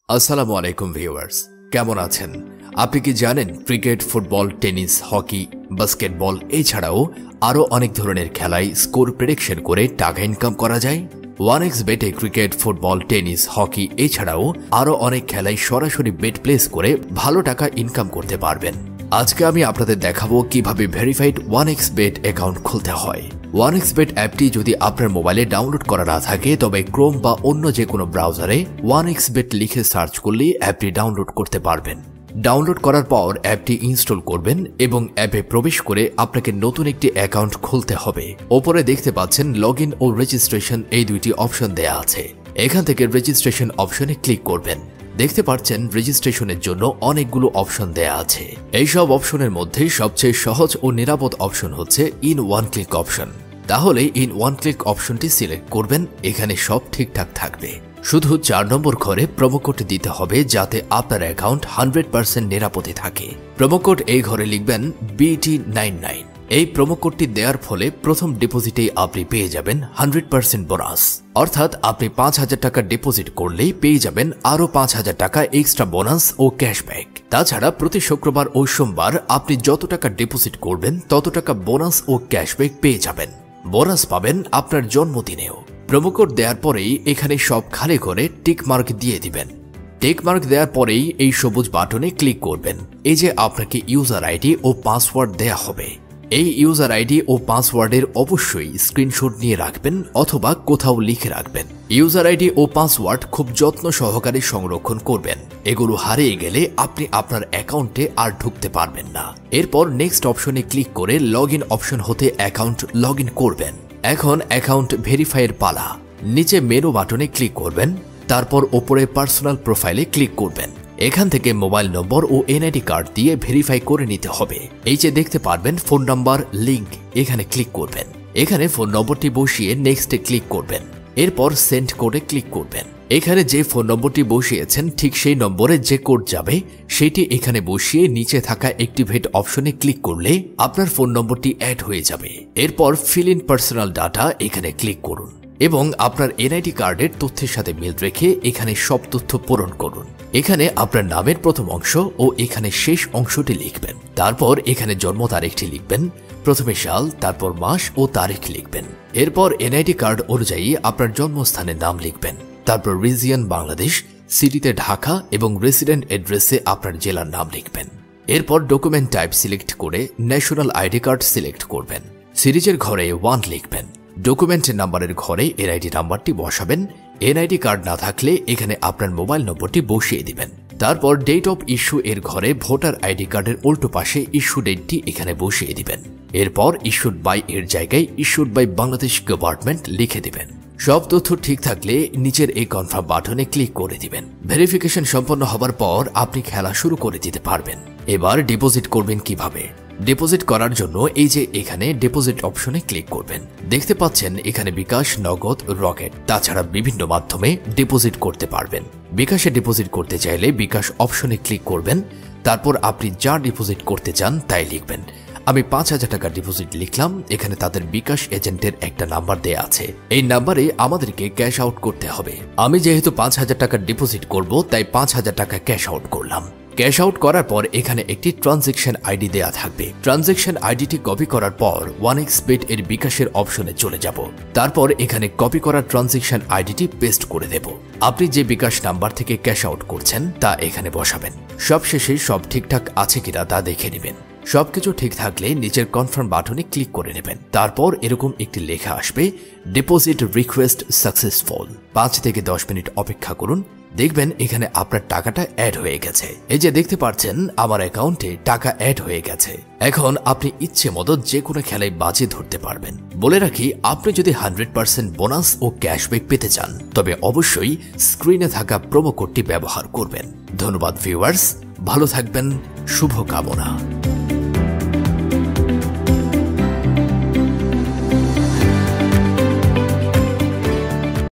আসসালামু আলাইকুম ভিউয়ার্স, কেমন আছেন? আপনি কি জানেন cricket, football, tennis, hockey, basketball এছাড়াও আরও অনেক ধরনের খেলায় স্কোর প্রেডিকশন করে টাকা ইনকাম করা যায়? 1xBet-এ ক্রিকেট, ফুটবল, টেনিস, হকি এছাড়াও আরও অনেক খেলায় সরাসরি বেট প্লেস করে ভালো টাকা ইনকাম করতে পারবেন। আজকে আমি আপনাদের দেখাবো কিভাবে ভেরিফাইড 1xBet অ্যাকাউন্ট খুলতে হয়। 1xBet অ্যাপটি যদি আপনার মোবাইলে ডাউনলোড করা না থাকে তবে ক্রোম বা অন্য যে কোনো ব্রাউজারে 1xBet লিখে সার্চ করলে অ্যাপটি ডাউনলোড করতে পারবেন। ডাউনলোড করার পর অ্যাপটি ইনস্টল করবেন এবং অ্যাপে প্রবেশ করে আপনাকে নতুন একটি অ্যাকাউন্ট খুলতে হবে। ওপরে দেখতে পাচ্ছেন লগইন ও রেজিস্ট্রেশন এই দুইটি অপশন দেয়া আছে। এখান থেকে রেজিস্ট্রেশন অপশনে ক্লিক করবেন। দেখতে পাচ্ছেন রেজিস্ট্রেশনের জন্য অনেকগুলো অপশন দেয়া আছে। এইসব অপশনের মধ্যে সবচেয়ে সহজ ও নিরাপদ অপশন হচ্ছে ইন ওয়ান ক্লিক অপশন। তাহলে ইন ওয়ান ক্লিক অপশনটি সিলেক্ট করবেন। এখানে সব ঠিকঠাক থাকবে, শুধু 4 নম্বর ঘরে প্রোমোকোড দিতে হবে যাতে আপনার অ্যাকাউন্ট 100% নিরাপদে থাকে। প্রোমোকোড এই ঘরে লিখবেন BT99। এই প্রোমোকোডটি দেওয়ার ফলে প্রথম ডিপোজিটেই আপনি পেয়ে যাবেন 100% বোনাস। অর্থাৎ আপনি 5,000 টাকা ডিপোজিট করলেই পেয়ে যাবেন আরও 5,000 টাকা এক্সট্রা বোনাস ও ক্যাশব্যাক। তাছাড়া প্রতি শুক্রবার ও সোমবার আপনি যত টাকা ডিপোজিট করবেন তত টাকা বোনাস ও ক্যাশব্যাক পেয়ে যাবেন। বোনাস পাবেন আপনার জন্মদিনেও। প্রোমোকোড দেওয়ার পরেই এখানে সব খালি করে টিক মার্ক দিয়ে দিবেন। টিক মার্ক দেওয়ার পরেই এই সবুজ বাটনে ক্লিক করবেন। এই যে আপনাকে ইউজার আইডি ও পাসওয়ার্ড দেয়া হবে। এই ইউজার আইডি ও পাসওয়ার্ডের অবশ্যই স্ক্রিনশট নিয়ে রাখবেন অথবা কোথাও লিখে রাখবেন। ইউজার আইডি ও পাসওয়ার্ড খুব যত্ন সহকারে সংরক্ষণ করবেন। এগুলো হারিয়ে গেলে আপনি আপনার অ্যাকাউন্টে আর ঢুকতে পারবেন না। এরপর নেক্সট অপশনে ক্লিক করে লগইন অপশন হতে অ্যাকাউন্ট লগইন করবেন। এখন অ্যাকাউন্ট ভেরিফাইয়ের পালা। নিচে মেনু বাটনে ক্লিক করবেন, তারপর ওপরে পার্সোনাল প্রোফাইলে ক্লিক করবেন। এখান থেকে মোবাইল নম্বর ও এনআইডি কার্ড দিয়ে ভেরিফাই করে নিতে হবে। এই যে দেখতে পারবেন ফোন নাম্বার লিংক, এখানে ক্লিক করবেন। এখানে ফোন নম্বরটি বসিয়ে নেক্সটে ক্লিক করবেন। এরপর সেন্ড কোডে ক্লিক করবেন। এখানে যে ফোন নম্বরটি বসিয়েছেন ঠিক সেই নম্বরে যে কোড যাবে সেটি এখানে বসিয়ে নিচে থাকা অ্যাক্টিভেট অপশনে ক্লিক করলে আপনার ফোন নম্বরটি অ্যাড হয়ে যাবে। এরপর ফিল ইন পার্সোনাল ডাটা এখানে ক্লিক করুন এবং আপনার এনআইডি কার্ডের তথ্যের সাথে মিল রেখে এখানে সব তথ্য পূরণ করুন। এখানে আপনার নামের প্রথম অংশ ও এখানে শেষ অংশটি লিখবেন। তারপর এখানে জন্ম তারিখটি লিখবেন। প্রথমে সাল, তারপর মাস ও তারিখ লিখবেন। এরপর এনআইডি কার্ড অনুযায়ী আপনার জন্মস্থানের নাম লিখবেন। তারপর রিজিয়ন বাংলাদেশ, সিটিতে ঢাকা এবং রেসিডেন্ট অ্যাড্রেসে আপনার জেলার নাম লিখবেন। এরপর ডকুমেন্ট টাইপ সিলেক্ট করে ন্যাশনাল আইডি কার্ড সিলেক্ট করবেন। সিরিজের ঘরে 1 লিখবেন। ডকুমেন্ট নাম্বারের ঘরে এনআইডি নাম্বারটি বসাবেন। এনআইডি কার্ড না থাকলে এখানে আপনার মোবাইল নম্বরটি বসিয়ে দিবেন। তারপর ডেট অফ ইস্যু এর ঘরে ভোটার আইডি কার্ডের উল্টো পাশে ইস্যু ডেটটি এখানে বসিয়ে দিবেন। এরপর ইস্যুড বাই এর জায়গায় ইস্যুড বাই বাংলাদেশ গভর্নমেন্ট লিখে দিবেন। সব তথ্য ঠিক থাকলে নিচের এই কনফার্ম বাটনে ক্লিক করে দিবেন। ভেরিফিকেশন সম্পন্ন হবার পর আপনি খেলা শুরু করে দিতে পারবেন। এবার ডিপোজিট করবেন কিভাবে? ডিপোজিট করার জন্য এই যে এখানে ডিপোজিট অপশনে ক্লিক করবেন। দেখতে পাচ্ছেন এখানে বিকাশ, নগদ, রকেট তাছাড়া বিভিন্ন মাধ্যমে ডিপোজিট করতে পারবেন। বিকাশে ডিপোজিট করতে চাইলে বিকাশ অপশনে ক্লিক করবেন। তারপর আপনি যা ডিপোজিট করতে চান তাই লিখবেন। আমি 5,000 টাকা ডিপোজিট লিখলাম। এখানে তাদের বিকাশ এজেন্টের একটা নাম্বার দেয়া আছে। এই নাম্বারে আমাদেরকে ক্যাশ আউট করতে হবে। আমি যেহেতু 5,000 টাকা ডিপোজিট করব তাই 5,000 টাকা ক্যাশ আউট করলাম। ক্যাশ আউট করার পর এখানে একটি ট্রানজ্যাকশন আইডি দেয়া থাকবে। ট্রানজ্যাকশন আইডিটি কপি করার পর 1xBet এর বিকাশের অপশনে চলে যাব। তারপর এখানে কপি করা ট্রানজ্যাকশন আইডিটি পেস্ট করে দেব। আপনি যে বিকাশ নাম্বার থেকে ক্যাশ আউট করছেন তা এখানে বসাবেন। সবশেষে সব ঠিকঠাক আছে কিনা তা দেখে নেবেন। সবকিছু ঠিক থাকলে নিচের কনফার্ম বাটনে ক্লিক করে নেবেন। তারপর এরকম একটি লেখা আসবে, ডিপোজিট রিকোয়েস্ট সাকসেসফুল। 5 থেকে 10 মিনিট অপেক্ষা করুন। দেখবেন এখানে আপনার টাকাটা অ্যাড হয়ে গেছে। এই যে দেখতে পাচ্ছেন আমার অ্যাকাউন্টে টাকা অ্যাড হয়ে গেছে। এখন আপনি ইচ্ছে মতো যে কোনো খেলায় বাজি ধরতে পারবেন। বলে রাখি, আপনি যদি 100% বোনাস ও ক্যাশব্যাক পেতে চান তবে অবশ্যই স্ক্রিনে থাকা প্রোমো কোডটি ব্যবহার করবেন। ধন্যবাদ ভিউয়ার্স, ভালো থাকবেন, শুভকামনা।